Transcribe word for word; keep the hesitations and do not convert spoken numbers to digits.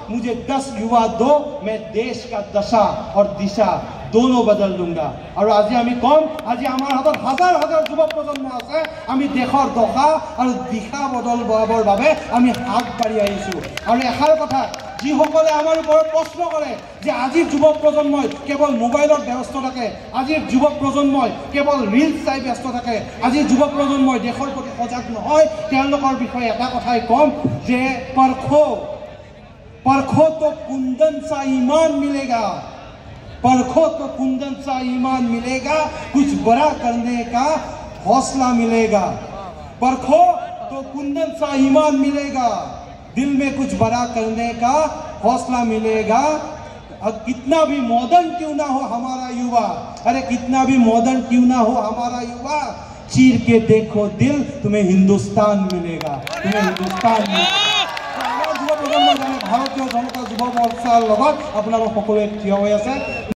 मुझे दस युवा दो, मैं देश का दशा और दिशा दोनों बदल दूंगा। और आज आमी कम आज आमार हातत हजार हजार युवा प्रजन्म आछे, आमी देशर दशा और दिशा बदल बराबर भावे आमी हात बाढ़ी आइছো। और एषार कथा যিসকলে আমাৰ ওপৰত প্ৰশ্ন কৰে যে আজিৰ যুৱ প্ৰজন্মই কেৱল মোবাইলত ব্যস্ত থাকে, আজিৰ যুৱ প্ৰজন্মই কেৱল ৰিলছ চাই ব্যস্ত থাকে, আজিৰ যুৱ প্ৰজন্মই দেশৰ প্ৰতি সজাগ নহয়, তেওঁলোকৰ বিষয়ে এটা কথাই কম যে परखो परखो तो कुंदन सा ईमान मिलेगा, परखो तो कुंदन सा ईमान मिलेगा, कुछ बड़ा करने का हौसला मिलेगा। परखो तो कुंदन सा ईमान मिलेगा, दिल में कुछ बड़ा करने का हौसला मिलेगा। और कितना भी मॉडर्न क्यों ना हो हमारा युवा, अरे कितना भी मॉडर्न क्यों ना हो हमारा युवा, चीर के देखो दिल, तुम्हें हिंदुस्तान मिलेगा, तुम्हें हिंदुस्तान मिलेगा। भारतीय जनता युवा मोर्चार লগত আপোনালোক সকলোৱে থিয় হৈ আছে।